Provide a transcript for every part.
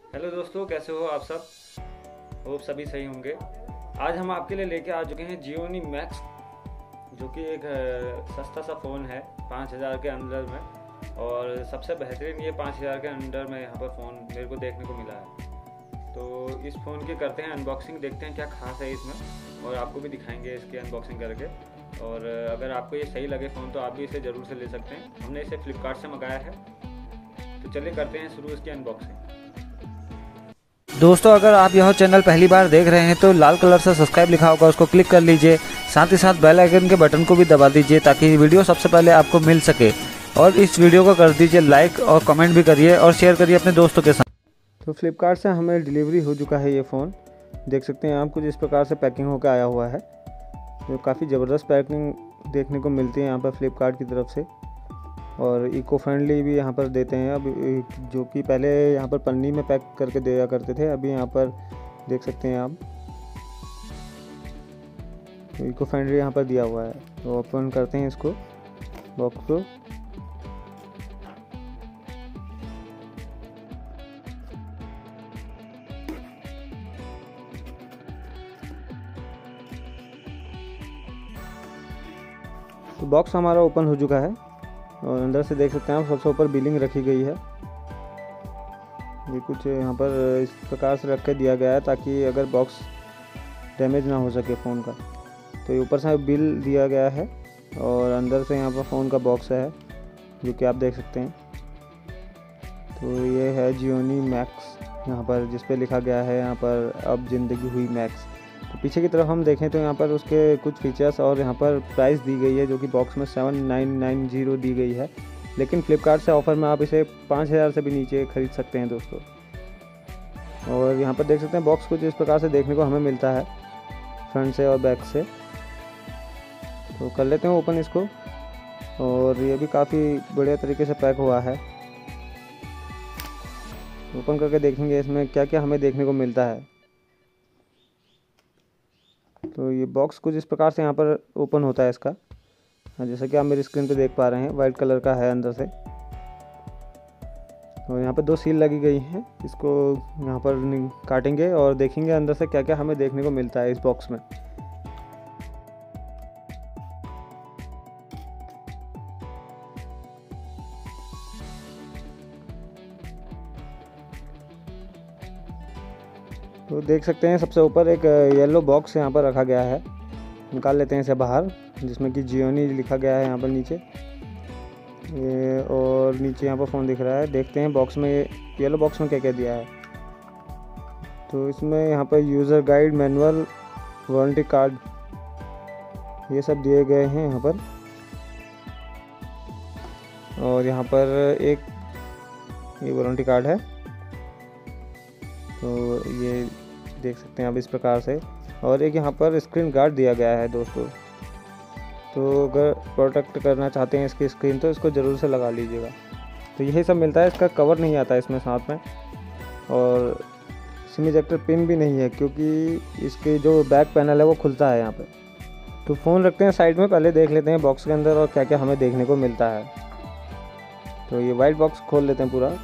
Hello दोस्तों, कैसे हो आप सब? होप सभी सही होंगे। आज हम आपके लिए लेके आ चुके हैं जियोनी मैक्स, जो कि एक सस्ता सा फ़ोन है 5,000 के अंदर में। और सबसे बेहतरीन ये 5,000 के अंदर में यहाँ पर फ़ोन मेरे को देखने को मिला है। तो इस फ़ोन की करते हैं अनबॉक्सिंग, देखते हैं क्या खास है इसमें, और आपको भी दिखाएंगे इसकी अनबॉक्सिंग करके। और अगर आपको ये सही लगे फ़ोन तो आप भी इसे ज़रूर से ले सकते हैं। हमने इसे फ्लिपकार्ट से मंगाया है। तो चलिए करते हैं शुरू इसकी अनबॉक्सिंग। दोस्तों, अगर आप यह चैनल पहली बार देख रहे हैं तो लाल कलर से सब्सक्राइब लिखा होगा, उसको क्लिक कर लीजिए। साथ ही साथ बेल आइकन के बटन को भी दबा दीजिए ताकि वीडियो सबसे पहले आपको मिल सके। और इस वीडियो को कर दीजिए लाइक और कमेंट भी करिए और शेयर करिए अपने दोस्तों के साथ। तो फ्लिपकार्ट से हमें डिलीवरी हो चुका है ये फ़ोन। देख सकते हैं आप, कुछ इस प्रकार से पैकिंग होकर आया हुआ है। तो काफ़ी ज़बरदस्त पैकिंग देखने को मिलती है यहाँ पर फ्लिपकार्ट की तरफ से, और इको फ्रेंडली भी यहाँ पर देते हैं। अब जो कि पहले यहाँ पर पन्नी में पैक करके दिया करते थे, अभी यहाँ पर देख सकते हैं आप इको फ्रेंडली यहाँ पर दिया हुआ है। तो ओपन करते हैं इसको, बॉक्स को। तो बॉक्स हमारा ओपन हो चुका है और अंदर से देख सकते हैं आप, सबसे ऊपर बिलिंग रखी गई है। ये कुछ यहाँ पर इस प्रकार से रख के दिया गया है ताकि अगर बॉक्स डैमेज ना हो सके फ़ोन का। तो ये ऊपर से बिल दिया गया है और अंदर से यहाँ पर फ़ोन का बॉक्स है, जो कि आप देख सकते हैं। तो ये है जियोनी मैक्स, यहाँ पर जिस पे लिखा गया है यहाँ पर अब ज़िंदगी हुई मैक्स। तो पीछे की तरफ हम देखें तो यहाँ पर उसके कुछ फीचर्स और यहाँ पर प्राइस दी गई है, जो कि बॉक्स में 7,990 दी गई है। लेकिन फ्लिपकार्ट से ऑफ़र में आप इसे 5,000 से भी नीचे ख़रीद सकते हैं दोस्तों। और यहाँ पर देख सकते हैं बॉक्स कुछ इस प्रकार से देखने को हमें मिलता है, फ्रंट से और बैक से। तो कर लेते हैं ओपन इसको। और ये भी काफ़ी बढ़िया तरीके से पैक हुआ है। ओपन करके देखेंगे इसमें क्या क्या हमें देखने को मिलता है। तो ये बॉक्स कुछ इस प्रकार से यहाँ पर ओपन होता है इसका, जैसा कि आप मेरी स्क्रीन पे देख पा रहे हैं। वाइट कलर का है अंदर से, और यहाँ पर 2 सील लगी गई हैं। इसको यहाँ पर काटेंगे और देखेंगे अंदर से क्या क्या हमें देखने को मिलता है इस बॉक्स में। तो देख सकते हैं सबसे ऊपर एक येलो बॉक्स यहाँ पर रखा गया है। निकाल लेते हैं इसे बाहर, जिसमें कि जियोनी लिखा गया है यहाँ पर नीचे। और नीचे यहाँ पर फ़ोन दिख रहा है। देखते हैं बॉक्स में, येलो बॉक्स में क्या क्या दिया है। तो इसमें यहाँ पर user guide, manual, warranty card, ये सब दिए गए हैं यहाँ पर। और यहाँ पर एक ये वारंटी कार्ड है। तो ये देख सकते हैं आप इस प्रकार से। और एक यहाँ पर स्क्रीन गार्ड दिया गया है दोस्तों। तो अगर प्रोटेक्ट करना चाहते हैं इसकी स्क्रीन तो इसको ज़रूर से लगा लीजिएगा। तो यही सब मिलता है। इसका कवर नहीं आता इसमें साथ में, और सिम इजेक्टर पिन भी नहीं है, क्योंकि इसके जो बैक पैनल है वो खुलता है यहाँ पे। तो फ़ोन रखते हैं साइड में, पहले देख लेते हैं बॉक्स के अंदर और क्या क्या हमें देखने को मिलता है। तो ये वाइट बॉक्स खोल लेते हैं पूरा।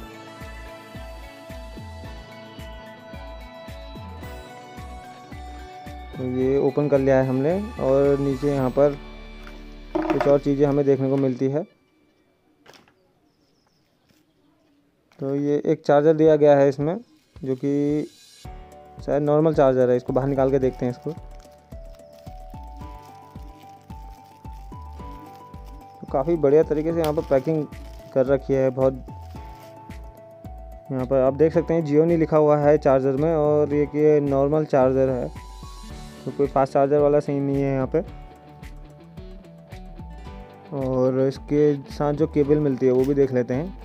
तो ये ओपन कर लिया है हमने, और नीचे यहाँ पर कुछ और चीज़ें हमें देखने को मिलती है। तो ये एक चार्जर दिया गया है इसमें, जो कि शायद नॉर्मल चार्जर है। इसको बाहर निकाल के देखते हैं इसको। तो काफ़ी बढ़िया तरीके से यहाँ पर पैकिंग कर रखी है बहुत। यहाँ पर आप देख सकते हैं जियोनी लिखा हुआ है चार्जर में, और ये कि नॉर्मल चार्जर है, तो कोई फास्ट चार्जर वाला सीन नहीं है यहाँ पे। और इसके साथ जो केबल मिलती है वो भी देख लेते हैं।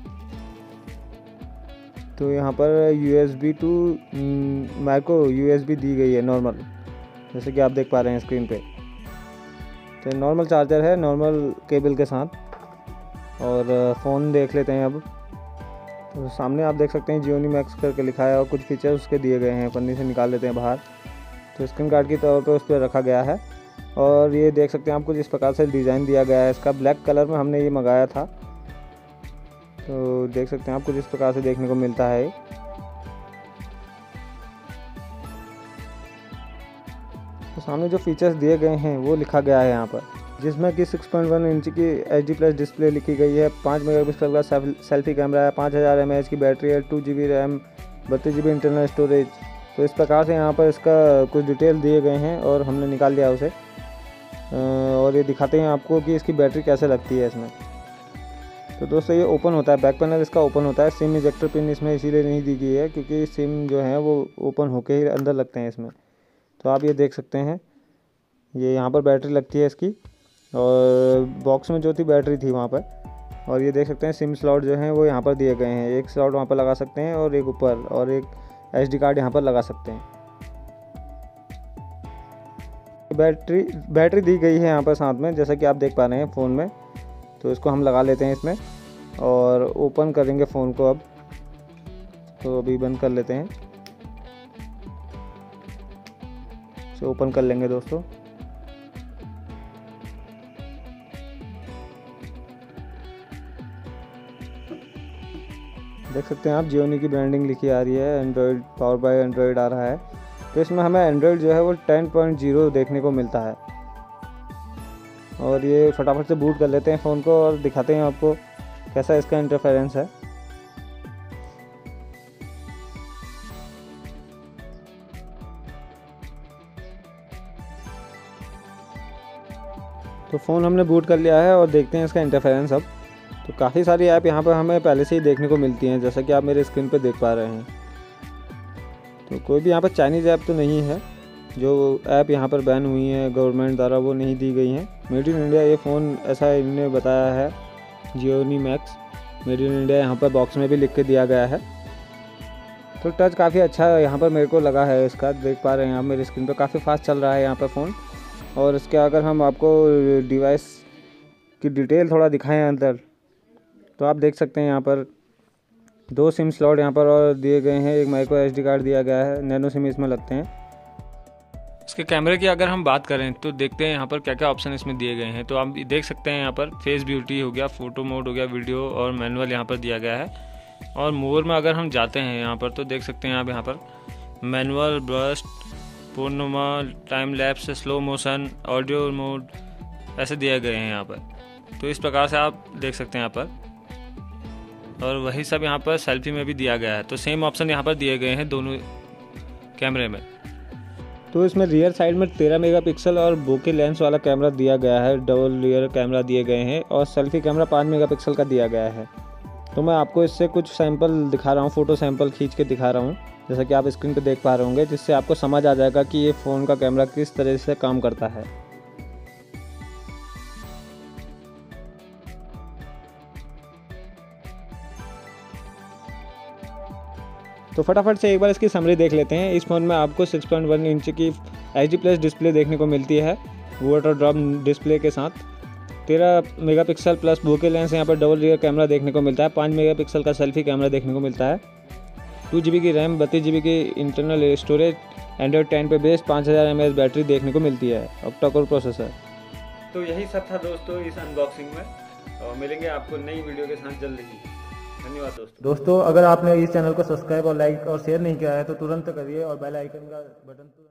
तो यहाँ पर USB टू माइक्रो USB दी गई है नॉर्मल, जैसे कि आप देख पा रहे हैं स्क्रीन पे। तो नॉर्मल चार्जर है नॉर्मल केबल के साथ। और फ़ोन देख लेते हैं अब। तो सामने आप देख सकते हैं जियोनी मैक्स करके लिखा है, और कुछ फीचर्स उसके दिए गए हैं। पन्नी से निकाल लेते हैं बाहर। तो स्क्रीन गार्ड की तौर पे उस पर रखा गया है। और ये देख सकते हैं आपको जिस प्रकार से डिज़ाइन दिया गया है इसका, ब्लैक कलर में हमने ये मंगाया था। तो देख सकते हैं आपको जिस प्रकार से देखने को मिलता है। सामने जो फीचर्स दिए गए हैं वो लिखा गया है यहाँ पर, जिसमें कि 6.1 इंच की HD+ डिस्प्ले लिखी गई है, 5 मेगापिक्सल का सेल्फी कैमरा है, 5000 mAh की बैटरी है, 2 GB RAM, 32 GB internal storage. तो इस प्रकार से यहाँ पर इसका कुछ डिटेल दिए गए हैं और हमने निकाल लिया उसे। और ये दिखाते हैं आपको कि इसकी बैटरी कैसे लगती है इसमें। तो दोस्तों ये ओपन होता है, बैक पैनल इसका ओपन होता है। सिम इजेक्टर पिन इसमें इसीलिए नहीं दी गई है क्योंकि सिम जो है वो ओपन होके ही अंदर लगते हैं इसमें। तो आप ये देख सकते हैं, ये यहाँ पर बैटरी लगती है इसकी, और बॉक्स में जो थी बैटरी थी वहाँ पर। और ये देख सकते हैं सिम स्लॉट जो हैं वो यहाँ पर दिए गए हैं, एक स्लॉट वहाँ पर लगा सकते हैं और एक ऊपर, और एक SD कार्ड यहाँ पर लगा सकते हैं। बैटरी दी गई है यहाँ पर साथ में, जैसा कि आप देख पा रहे हैं फ़ोन में। तो इसको हम लगा लेते हैं इसमें और ओपन करेंगे फ़ोन को अब। तो अभी बंद कर लेते हैं, इसे ओपन कर लेंगे दोस्तों। देख सकते हैं आप जियोनी की ब्रांडिंग लिखी आ रही है, एंड्रॉयड पावर बाय एंड्रॉयड आ रहा है। तो इसमें हमें एंड्रॉयड जो है वो 10.0 देखने को मिलता है। और ये फटाफट से बूट कर लेते हैं फ़ोन को और दिखाते हैं आपको कैसा इसका इंटरफेरेंस है। तो फ़ोन हमने बूट कर लिया है और देखते हैं इसका इंटरफेरेंस अब। तो काफ़ी सारी ऐप यहाँ पर हमें पहले से ही देखने को मिलती हैं, जैसा कि आप मेरे स्क्रीन पर देख पा रहे हैं। तो कोई भी यहाँ पर चाइनीज़ ऐप तो नहीं है, जो ऐप यहाँ पर बैन हुई हैं गवर्नमेंट द्वारा वो नहीं दी गई हैं। मेड इन इंडिया ये फ़ोन ऐसा इन्होंने बताया है, Gionee Max made in India यहाँ पर बॉक्स में भी लिख के दिया गया है। तो टच काफ़ी अच्छा यहाँ पर मेरे को लगा है इसका, देख पा रहे हैं आप मेरे स्क्रीन पर काफ़ी फास्ट चल रहा है यहाँ पर फ़ोन। और इसके अगर हम आपको डिवाइस की डिटेल थोड़ा दिखाएं अंदर, तो आप देख सकते हैं यहाँ पर 2 सिम स्लॉट यहाँ पर और दिए गए हैं, एक माइक्रो SD कार्ड दिया गया है, नैनो सिम इसमें लगते हैं। इसके कैमरे की अगर हम बात करें तो देखते हैं यहाँ पर क्या क्या ऑप्शन इसमें दिए गए हैं। तो आप देख सकते हैं यहाँ पर फेस ब्यूटी हो गया, फ़ोटो मोड हो गया, वीडियो और मैनुअल यहाँ पर दिया गया है। और मोर में अगर हम जाते हैं यहाँ पर तो देख सकते हैं आप यहाँ पर manual, burst, panorama, time lapse, slow motion, audio mode ऐसे दिए गए हैं यहाँ पर। तो इस प्रकार से आप देख सकते हैं यहाँ पर, और वही सब यहाँ पर सेल्फी में भी दिया गया है। तो सेम ऑप्शन यहाँ पर दिए गए हैं दोनों कैमरे में। तो इसमें रियर साइड में 13 मेगापिक्सल और बोके लेंस वाला कैमरा दिया गया है, डबल रियर कैमरा दिए गए हैं, और सेल्फी कैमरा 5 मेगापिक्सल का दिया गया है। तो मैं आपको इससे कुछ सैंपल दिखा रहा हूँ, फ़ोटो सैंपल खींच के दिखा रहा हूँ, जैसा कि आप स्क्रीन पर देख पा रहे होंगे, जिससे आपको समझ आ जाएगा कि ये फ़ोन का कैमरा किस तरह से काम करता है। तो फटाफट से एक बार इसकी समरी देख लेते हैं। इस फ़ोन में आपको 6.1 इंच की HD+ डिस्प्ले देखने को मिलती है, वाटर ड्रॉप डिस्प्ले के साथ। 13 मेगापिक्सल प्लस बोके लेंस, यहाँ पर डबल रियर कैमरा देखने को मिलता है, 5 मेगापिक्सल का सेल्फी कैमरा देखने को मिलता है, 2 GB की रैम, 32 GB की इंटरनल स्टोरेज, एंड्रॉयड 10 पे बेस्ड, 5000 mAh बैटरी देखने को मिलती है, ऑक्टा कोर प्रोसेसर। तो यही सब था दोस्तों इस अनबॉक्सिंग में, और मिलेंगे आपको नई वीडियो के साथ जल्द ही। धन्यवाद दोस्तों अगर आपने इस चैनल को सब्सक्राइब और लाइक और शेयर नहीं किया है तो तुरंत करिए और बेल आइकन का बटन